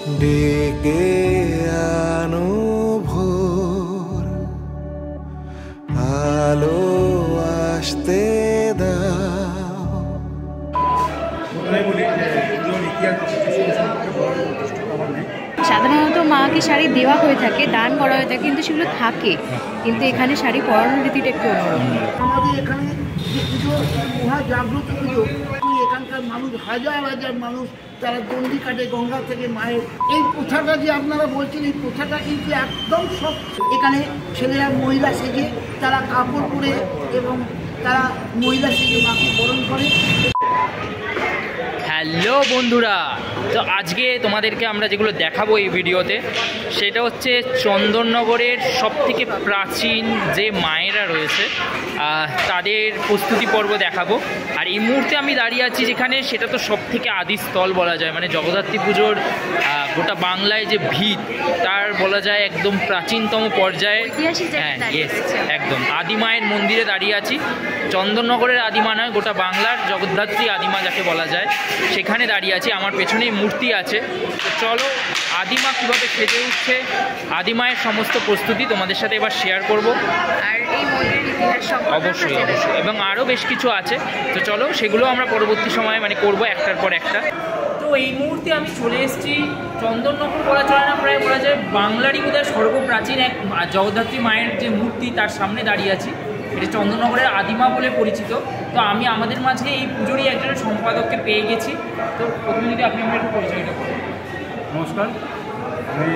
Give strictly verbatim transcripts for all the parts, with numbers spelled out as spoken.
ডেকে আনো ভোর, আলো আসতে দাও। সাধারণত মাকে শাড়ি দেওয়া হয়ে থাকে, দান করা হয়ে থাকে, কিন্তু সেগুলো থাকে, কিন্তু এখানে শাড়ি পরানোর রীতিটা একটু অন্যরকম। আমাদের এখানে যে পুজো মহা জাগ্রত পুজো, এখানকার মানুষ হাজার হাজার মানুষ তারা দণ্ডি কাটে গঙ্গা থেকে মায়ের। এই প্রথাটা যে আপনারা বলছেন, এই প্রথাটা কিন্তু একদম সব। এখানে ছেলেরা মহিলা সেজে তারা কাপড় পরে এবং তারা মহিলা সেজে মাকে বরণ করে। হ্যালো বন্ধুরা, তো আজকে তোমাদেরকে আমরা যেগুলো দেখাবো এই ভিডিওতে, সেটা হচ্ছে চন্দননগরের সবথেকে প্রাচীন যে মায়েরা রয়েছে তাদের প্রস্তুতি পর্ব দেখাবো। আর এই মুহূর্তে আমি দাঁড়িয়ে আছি যেখানে, সেটা তো সবথেকে আদিস্থল বলা যায়, মানে জগদ্ধাত্রী পুজোর গোটা বাংলায় যে ভিত, তার বলা যায় একদম প্রাচীনতম পর্যায়ে। হ্যাঁ, ইয়েস, একদম আদিমায়ের মন্দিরে দাঁড়িয়ে আছি। চন্দননগরের আদিমা নয়, গোটা বাংলার জগদ্ধাত্রী আদিমা যাকে বলা যায়, সেখানে দাঁড়িয়ে আছি। আমার পেছনেই মূর্তি আছে। তো চলো আদিমা কীভাবে সেজে উঠছে, আদিমায়ের সমস্ত প্রস্তুতি তোমাদের সাথে এবার শেয়ার করব। আর এই মন্দিরের ইতিহাস অবশ্যই অবশ্যই এবং আরও বেশ কিছু আছে। তো চলো সেগুলো আমরা পরবর্তী সময়ে মানে করব একটার পর একটা। তো এই মুহূর্তে আমি চলে এসেছি চন্দননগর বলা চলে না, প্রায় বলা যায় বাংলারই বোধহয় সর্বপ্রাচীন এক জগদ্ধাত্রী মায়ের যে মূর্তি, তার সামনে দাঁড়িয়ে আছি। এটা চন্দননগরের আদিমা বলে পরিচিত। তো আমি আমাদের মাঝে এই পুজোরই একজন সম্পাদককে পেয়ে গেছি। তো প্রথমে যদি আপনি আমরা একটু পরিচয়টা করেন। নমস্কার, আমি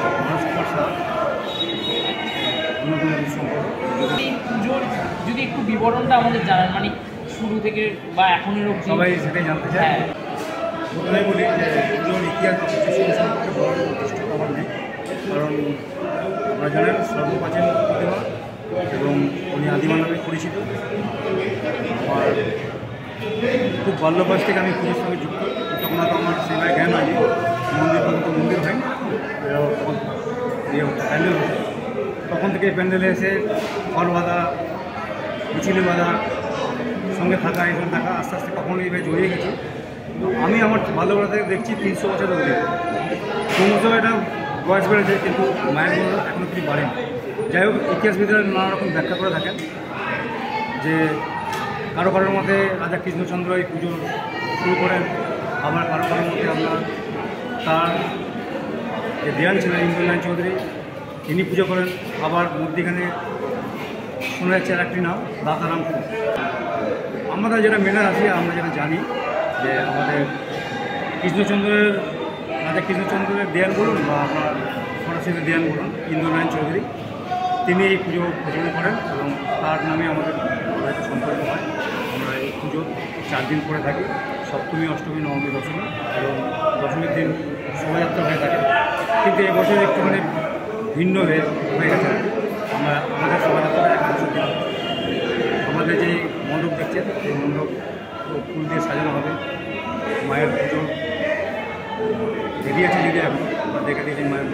এই পুজোর যদি একটু বিবরণটা আমাদের জানান, মানে শুরু থেকে বা এখনের অবধি সবাই সেটাই জানতে চায়। হ্যাঁ, প্রথমে বলি যে পুজোর ইতিহাস সম্পর্কে বড় যথেষ্ট আমার নেই, কারণ আমরা জানেন সর্বপ্রাচীন প্রতিমা এবং উনি আদিমা নামে পরিচিত। আর খুব বাল্যবয়স থেকে আমি পুজোর সঙ্গে যুক্ত। তখন হয়তো আমার সেভাবে জ্ঞান হয়নি, মন্দির তখন তো মন্দির হয়নি, তখন ইয়ে হতো প্যান্ডেল হতো। তখন থেকে প্যান্ডেলে এসে ঘর বাঁধা, মিছিলে বাঁধা, সঙ্গে থাকা, এখানে থাকা, আস্তে আস্তে কখনো এইভাবে জড়িয়ে গেছি। আমি আমার ভালোবেলা থেকে দেখছি তিনশো বছর অবধি ক্রমশ এটা বয়স বেড়েছে, কিন্তু মায়ের মতো এখনও কিছু বাড়েনি। যাই হোক, ইতিহাসবিদরা নানা রকম ব্যাখ্যা করে থাকেন যে কারো কারোর মধ্যে রাজা কৃষ্ণচন্দ্র এই পুজো শুরু করেন, আবার কারো কারোর মধ্যে আপনার তার যে দেয়ান ছিলেন ইন্দ্রনারায়ণ চৌধুরী, তিনি পুজো করেন। আবার মধ্যিখানে শোনা যাচ্ছে আর একটি নাম দাতারামপুর। আমরা যেটা মেনে আছি, আমরা যেটা জানি যে আমাদের কৃষ্ণচন্দ্রের রাজা কৃষ্ণচন্দ্রের দেয়ান বলুন বা আপনার সরাসরি দেয়ান বলুন, ইন্দ্রনারায়ণ চৌধুরী, তিনি এই পুজো প্রচলন করেন এবং তার নামে আমাদের সম্পর্ক হয়। আমরা এই পুজো চার দিন করে থাকি, সপ্তমী, অষ্টমী, নবমী, দশমী, এবং দশমীর দিন শোভাযাত্রা হয়ে থাকে। কিন্তু এই বছর একটুখানি ভিন্ন হয়ে হয়ে গেছে। আমরা আমাদের শোভাযাত্রা এক বছর দিন আমাদের যে মণ্ডপ দেখছেন, এই মণ্ডপ ফুল দিয়ে সাজানো হবে। মায়ের পুজো রেডি আছে, যদি এখন আমরা দেখে দিয়েছি মায়ের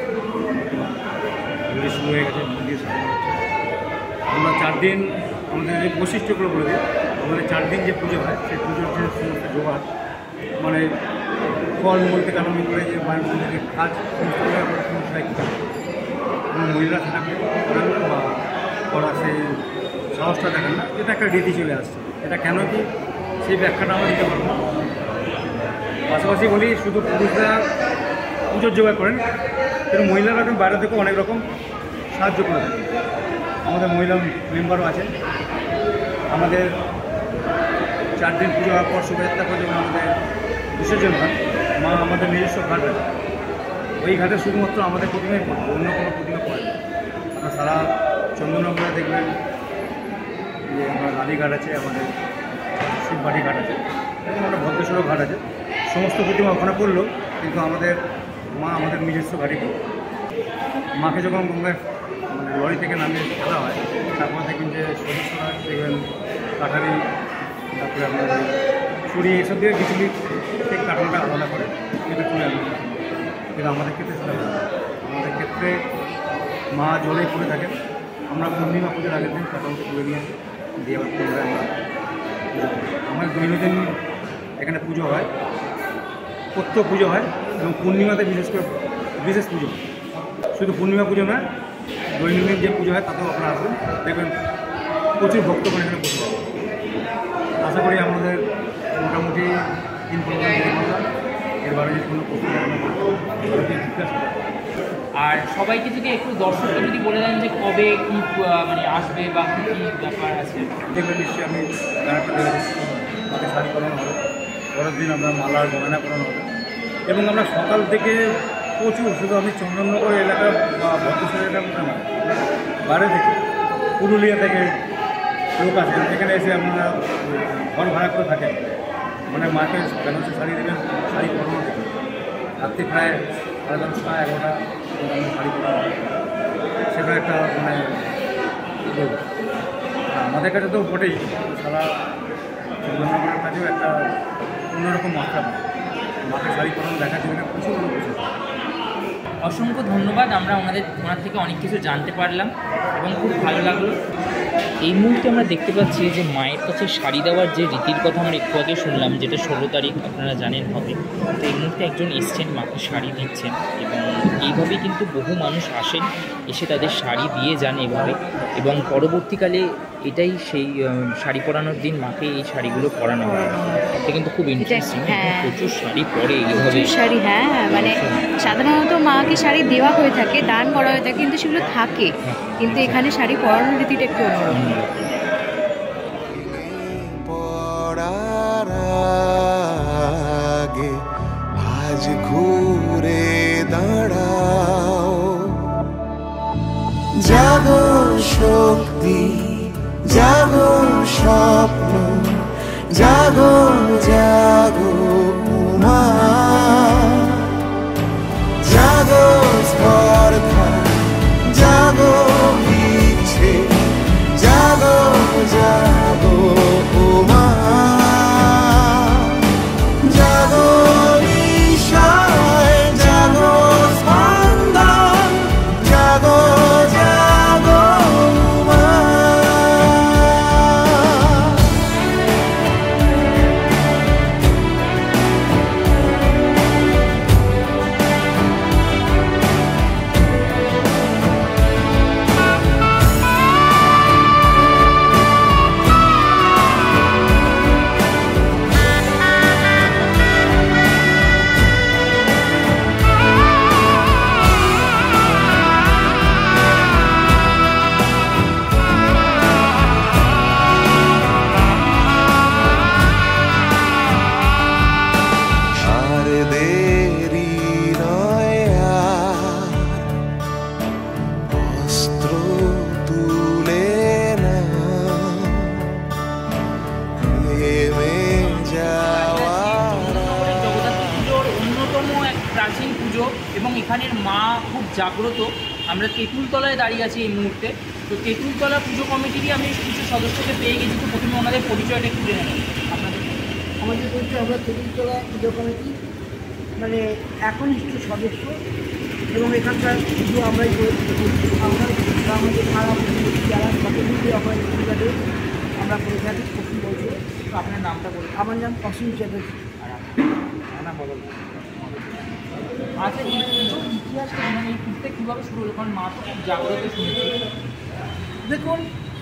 পুজো শুরু হয়ে গেছে, মন্দির সাজানো হচ্ছে। আমরা চার দিন আমাদের যে বৈশিষ্ট্যগুলো বলে দিই, আমাদের চার দিন যে পুজো হয়, সেই পুজোর যে সমস্ত জোগাড়, মানে ফল মূল থেকে আরম্ভ করে যে মায়ের মন্দিরের কাজ, সমস্ত আমরা সমস্যায় কী থাকে, কোনো মহিলা সেটাকে করেন না বা করা সেই সাহসটা দেখেন না। এটা একটা রীতি চলে আসছে। এটা কেন কি, সেই ব্যাখ্যাটা আমরা দিতে পারবো না। পাশাপাশি বলি, শুধু পুরুষরা পুজোর জোগাড় করেন, কিন্তু মহিলারা কিন্তু বাইরে থেকেও অনেক রকম সাহায্য করে থাকে। আমাদের মহিলা মেম্বারও আছেন। আমাদের চার দিন পুজো হওয়ার পর শোভাযাত্রা করে যখন আমাদের বিসর্জন হয়, মা আমাদের নিজস্ব ঘাট আছে, ওই ঘাটে শুধুমাত্র আমাদের প্রতিমাই পড়বে, অন্য কোনো প্রতিমা পড়ে না। আপনার সারা চন্দননগরে দেখবেন যে আমার রানীঘাট আছে, আমাদের শিববাড়ি ঘাট আছে, এবং আমরা ভদ্রেশ্বরও ঘাট আছে। সমস্ত প্রতিমা ওখানে পড়লো, কিন্তু আমাদের মা আমাদের নিজস্ব ঘাটে পড়বে। মাকে যখন গঙ্গায় মানে লরি থেকে নামিয়ে ফেলা হয়, তারপর দেখবেন যে সদস্যরা দেখবেন কাঠারি, তারপরে আপনার ছুরি, এসব দিয়ে বিচুলি থেকে কাঠানোটা আলাদা করে এটা তুলে আনবে। কিন্তু আমাদের ক্ষেত্রে সেটা হয় না। আমাদের ক্ষেত্রে মা জলেই পড়ে থাকেন। আমরা পূর্ণিমা পুজোর আগের দিন কাঠানোটা তুলে নিয়ে আসি, দিয়ে আবার পুনরায় আমরা পুজো করি। আমাদের দৈনন্দিন এখানে পুজো হয়, প্রত্যহ পুজো হয়। এবং পূর্ণিমাতে বিশেষ করে বিশেষ পুজো, শুধু পূর্ণিমা পুজো নয়, দৈনন্দিন যে পুজো হয় তাতেও আপনারা আসবেন, দেখবেন প্রচুর ভক্তগণ এখানে বসে যাবে। আশা করি আমাদের মোটামুটি ইনফরমেশন এর বারে যদি কোনো প্রশ্ন জিজ্ঞাসা করেন। আর সবাইকে যদি একটু দর্শককে যদি বলে দেন যে কবে কী মানে আসবে বা কী কী ব্যাপার আছে। দেখবেন নিশ্চয়ই আমি ব্যানারটা দেখে দিচ্ছি, তাকে শাড়ি করানো হবে, পরের দিন আমরা মালার গয়না করানো হবে এবং আমরা সকাল থেকে প্রচুর, শুধু আমি চন্দননগর এলাকা বা ভদ্রসর এলাকার মধ্যে না, বাইরে থেকে পুরুলিয়া থেকে লোক আছে এখানে এসে আপনারা ঘর ভাড়া করে থাকেন, মানে মাকে বেনারসি শাড়ি দেবেন, শাড়ি পরানো দেবেন, রাত্রি প্রায় সাড়ে দশটা এগারোটা শাড়ি পরানো হবে। সেটা একটা মানে আমাদের কাছে তো বটেই, সারা চন্দননগরের কাছেও একটা অন্যরকম মাত্রা পায়। মাকে শাড়ি পরানো দেখার জন্য প্রচুর লোক বসে। অসংখ্য ধন্যবাদ, আমরা ওনাদের ওনার থেকে অনেক কিছু জানতে পারলাম এবং খুব ভালো লাগলো। এই মুহূর্তে আমরা দেখতে পাচ্ছি যে মায়ের কাছে শাড়ি দেওয়ার যে রীতির কথা আমরা একটু আগে শুনলাম, যেটা ষোলো তারিখ আপনারা জানেন হবে, তো এই মুহূর্তে একজন এসছেন মাকে শাড়ি দিচ্ছেন এবং এইভাবেই কিন্তু বহু মানুষ আসেন, এসে তাদের শাড়ি দিয়ে যান এভাবে, এবং পরবর্তীকালে এটাই সেই শাড়ি পরানোর দিন মাকে এই শাড়িগুলো পরানো হয়। এটা কিন্তু খুব ইন্টারেস্টিং, হ্যাঁ। প্রচুর শাড়ি পরে এইভাবে শাড়ি, হ্যাঁ মানে সাধারণত মাকে শাড়ি দেওয়া হয়ে থাকে, দান করা হয়ে থাকে, কিন্তু সেগুলো থাকে, কিন্তু এখানে শাড়ি পরানোর রীতিটা একটু অন্যরকম। পড়ার আগে আজ ঘুরে দাঁড়াও, জাগো শক্তি, জাগো স্বপ্ন, জাগো জাগো উমা, জাগো স্পর্ধা, জাগো ইচ্ছে, জাগো জাগো উমা, জাগো বিষয়, জাগো স্পন্দন, জাগো জাগো উমা। আর দেরি নয় আর, অস্ত্র তুলে না, নেমে যাওয়া জগদ্ধাত্রী পুজোর অন্যতম এক প্রাচীন পুজো এবং এখানের মা খুব জাগ্রত। আমরা তেঁতুলতলায় দাঁড়িয়ে আছি এই মুহূর্তে, তো তেঁতুলতলা পুজো কমিটিরই আমি কিছু সদস্যকে পেয়ে গেছি, তো প্রথমে ওনাদের পরিচয়টা একটু জেনে নেব আপনাদের। আমাদের বলতে আমরা তেঁতুলতলা পুজো কমিটি মানে একনিষ্ঠ সদস্য এবং এখানকার পুজো আমরাই করে আমরা আমাদের পাড়া প্রতিবেশী যারা সকলকে আমরা এই পূজাতে আমরা করে থাকি প্রতি বছর। তো আপনার নামটা বলুন। আমার নাম অসীম চ্যাটার্জি। আর আপনার নাম বদল। আচ্ছা, এই পুজোর ইতিহাসটা মানে এই পুজোটা কীভাবে শুরু হলো? কারণ মা তো খুব জাগ্রত শুনেছি। দেখুন,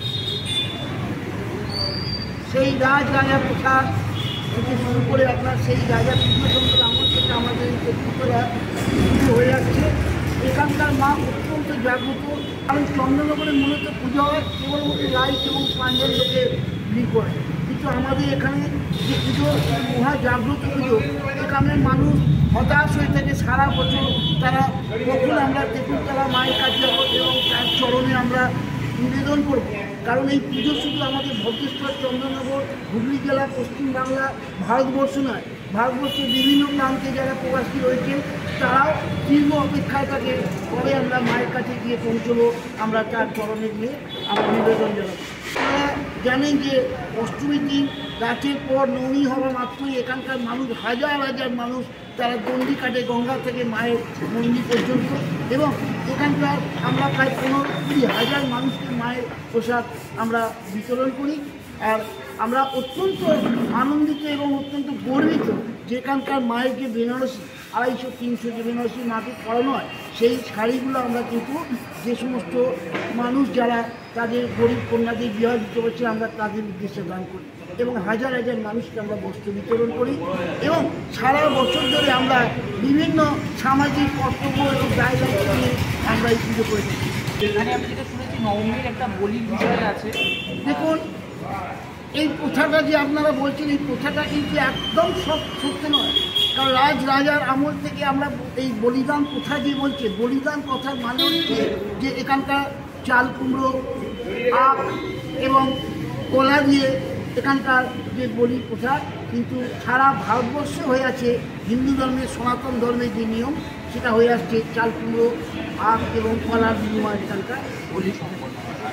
সেই রাজ রাজা প্রথা থেকে শুরু করে আপনার সেই রাজা কৃষ্ণচন্দ্র আমল থেকে আমাদের এই তেঁতুলতলা শুরু হয়ে যাচ্ছে। এখানকার মা অত্যন্ত জাগ্রত, কারণ চন্দননগরে মূলত পুজো হয় কেবলমাত্র রাইস এবং পাঞ্জন লোকে ভিড় করে, কিন্তু আমাদের এখানে যে পুজো মহা জাগ্রত পুজো, এখানের মানুষ হতাশ হয়ে থাকে সারা বছর। তারা কখন আমরা তেঁতুলতলা মায়ের কাছে যাব এবং তার চরণে আমরা নিবেদন করব, কারণ এই পুজো শুধু আমাদের ভদ্রেশ্বর, চন্দননগর, হুগলি জেলা, পশ্চিমবাংলা, ভারতবর্ষ নয়, ভারতবর্ষের বিভিন্ন প্রান্তে যারা প্রবাসী রয়েছে তারাও দীর্ঘ অপেক্ষায় থাকে কবে আমরা মায়ের কাছে গিয়ে পৌঁছবো, আমরা তার চরণে গিয়ে আমরা নিবেদন জানাবো। আপনারা জানেন যে অষ্টমীর দিন রাতের পর নবমী হওয়া মাত্রই এখানকার মানুষ হাজার হাজার মানুষ তারা দণ্ডি কাটে গঙ্গা থেকে মায়ের মন্দির পর্যন্ত, এবং এখানকার আমরা প্রায় পনেরো কুড়ি হাজার মানুষকে মায়ের প্রসাদ আমরা বিতরণ করি। আর আমরা অত্যন্ত আনন্দিত এবং অত্যন্ত গর্বিত যে এখানকার মায়ের যে বেনারসি আড়াইশো তিনশো যে বেনারসি মাকে পরানো হয়, সেই শাড়িগুলো আমরা কিন্তু যে সমস্ত মানুষ যারা তাদের গরিব কন্যাদের বিবাহ দিতে পারছে আমরা তাদের উদ্দেশ্যে দান করি এবং হাজার হাজার মানুষকে আমরা বস্ত্র বিতরণ করি এবং সারা বছর ধরে আমরা বিভিন্ন সামাজিক কর্তব্য এবং দায়িত্ব নিয়ে আমরা এই পুজো করে থাকি। এখানে আমি যেটা শুনেছি নবমীর একটা বলির বিষয় আছে। দেখুন, এই প্রথাটা যে আপনারা বলছেন, এই প্রথাটা কিন্তু একদম সব সত্য নয়। কারণ রাজ রাজার আমল থেকে আমরা এই বলিদান প্রথা যে বলছে, বলিদান কথার মানে হচ্ছে যে এখানকার চাল কুমড়ো, আখ এবং কলা দিয়ে এখানকার যে বলি প্রথা কিন্তু সারা ভারতবর্ষে হয়ে আছে। হিন্দু ধর্মের সনাতন ধর্মের যে নিয়ম সেটা হয়ে আসছে চাল কুমড়ো, আখ এবং কলার বিনিময় এখানকার বলি সম্পন্ন।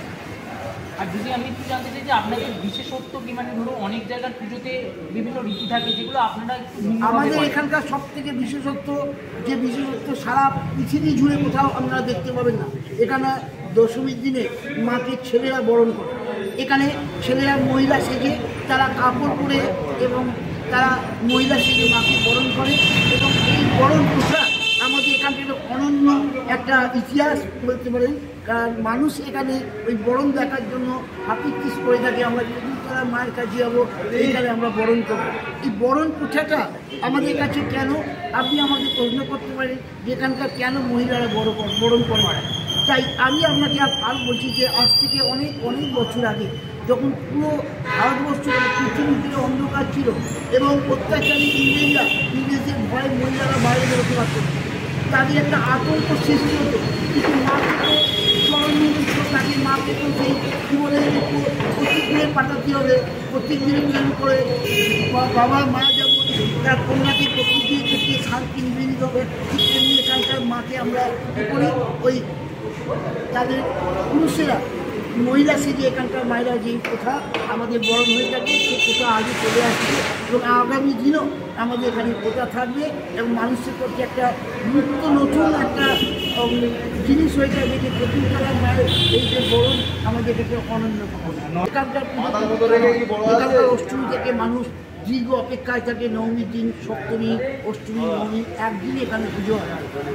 আর যদি আমি একটু জানতে চাই যে আপনাদের বিশেষত্ব কি, মানে ধরো অনেক জায়গার পুজোতে বিভিন্ন রীতি থাকে যেগুলো আপনারা আমাদের এখানকার সব থেকে বিশেষত্ব যে বিশেষত্ব সারা পৃথিবী জুড়ে কোথাও আপনারা দেখতে পাবেন না। এখানে দশমীর দিনে মাকে ছেলেরা বরণ করে, এখানে ছেলেরা মহিলা সেজে তারা কাপড় পরে এবং তারা মহিলা সেজে মাকে বরণ করে এবং এই বরণ প্রথা আমাদের এখান থেকে অনন্য একটা ইতিহাস বলতে পারেন। কারণ মানুষ এখানে ওই বরণ দেখার জন্য হাপিত্তিস করে থাকে। আমরা যদি তারা মায়ের কাছে যাবো, এইখানে আমরা বরণ করবো। এই বরণ প্রথাটা আমাদের কাছে কেন, আপনি আমাকে প্রশ্ন করতে পারেন যে এখানকার কেন মহিলারা বড় বরণ করে। তাই আমি আপনাকে আর বলছি যে আজ থেকে অনেক অনেক বছর আগে যখন পুরো ভারতবর্ষ পৃথিবী থেকে অন্ধকার ছিল এবং অত্যাচারী ইংরেজরা ইংরেজদের ভয়ে মহিলারা বাইরে বেরোতে পারত, তাদের একটা আতঙ্ক সৃষ্টি হতো। কিন্তু মাকে তো চরণনির্দিষ্ট তাকে মাকে তো সেই কী বলে প্রত্যেক দিনে পাঠাতে হবে, প্রত্যেক দিনে প্ল্যান করে বাবা মা যেমন তার কন্যাকে প্রত্যেক দিনে থেকে শান্তি নিবেদিত হবে, ঠিক তেমনি এখানকার মাকে আমরা কী করি, ওই তাদের পুরুষেরা মহিলা সেজে এখানকার মায়েরা যে প্রথা আমাদের বরণ হয়ে থাকে সেই প্রথা আগে চলে আসছে এবং আগামী দিনও আমাদের এখানে প্রথা থাকবে এবং মানুষের প্রতি একটা নিত্য নতুন একটা জিনিস হয়ে যাবে যে প্রতিকার মায়ের এই যে বরণ আমাদের কাছে অনন্য পাবে। এখানকার এখানকার অষ্টমী থেকে মানুষ দীর্ঘ অপেক্ষায় থাকে। নবমীর দিন, সপ্তমী, অষ্টমী, নবমী একদিন এখানে পুজো হয়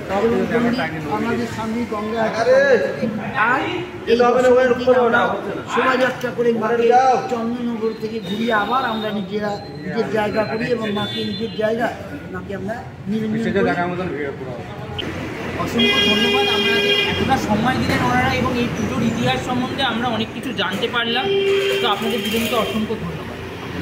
আমাদের সামনে গঙ্গা আছে। আর এই দশমীর দিন আমরা শোভাযাত্রা করে মাকে চন্দননগর থেকে ঘুরিয়ে আবার আমরা নিজেরা নিজের জায়গা করি এবং মাকে নিজের জায়গা মাকে আমরা নিরঞ্জন করি। অসংখ্য ধন্যবাদ আপনাদের এতটা সময় দিলেন ওনারা এবং এই পুজোর ইতিহাস সম্বন্ধে আমরা অনেক কিছু জানতে পারলাম। তো আপনাদের দুজনকে অসংখ্য ধন্যবাদ।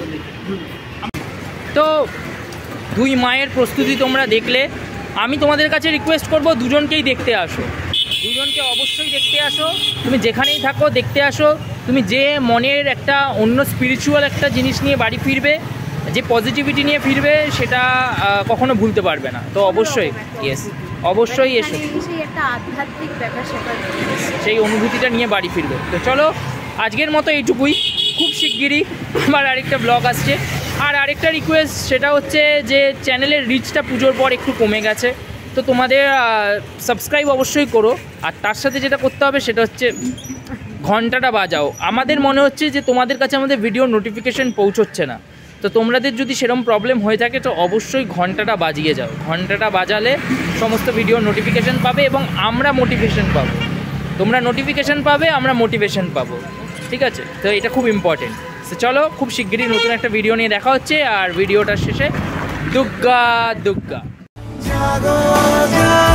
তো দুই মায়ের প্রস্তুতি তোমরা দেখলে, আমি তোমাদের কাছে রিকোয়েস্ট করব দুজনকেই দেখতে আসো, দুজনকে অবশ্যই দেখতে আসো। তুমি যেখানেই থাকো দেখতে আসো। তুমি যে মনের একটা অন্য স্পিরিচুয়াল একটা জিনিস নিয়ে বাড়ি ফিরবে, যে পজিটিভিটি নিয়ে ফিরবে, সেটা কখনো ভুলতে পারবে না। তো অবশ্যই ইয়েস অবশ্যই এসো, সেই একটা আধ্যাত্মিক ব্যাপার স্যাপার, সেই অনুভূতিটা নিয়ে বাড়ি ফিরবে। তো চলো আজকের মতো এইটুকুই। খুব শিগগিরই আমার আরেকটা ব্লগ আসছে। আর আরেকটা রিকোয়েস্ট, সেটা হচ্ছে যে চ্যানেলের রিচটা পুজোর পর একটু কমে গেছে, তো তোমাদের সাবস্ক্রাইব অবশ্যই করো। আর তার সাথে যেটা করতে হবে সেটা হচ্ছে ঘন্টাটা বাজাও। আমাদের মনে হচ্ছে যে তোমাদের কাছে আমাদের ভিডিও নোটিফিকেশান পৌঁছচ্ছে না, তো তোমাদের যদি সেরকম প্রবলেম হয়ে থাকে তো অবশ্যই ঘন্টাটা বাজিয়ে যাও। ঘন্টাটা বাজালে সমস্ত ভিডিও নোটিফিকেশান পাবে এবং আমরা মোটিভেশন পাবো। তোমরা নোটিফিকেশান পাবে, আমরা মোটিভেশন পাবো, ঠিক আছে? তো এটা খুব ইম্পর্টেন্ট। তো চলো খুব শিগগিরই নতুন একটা ভিডিও নিয়ে দেখা হচ্ছে। আর ভিডিওটার শেষে দুগ্গা দুগ্গা।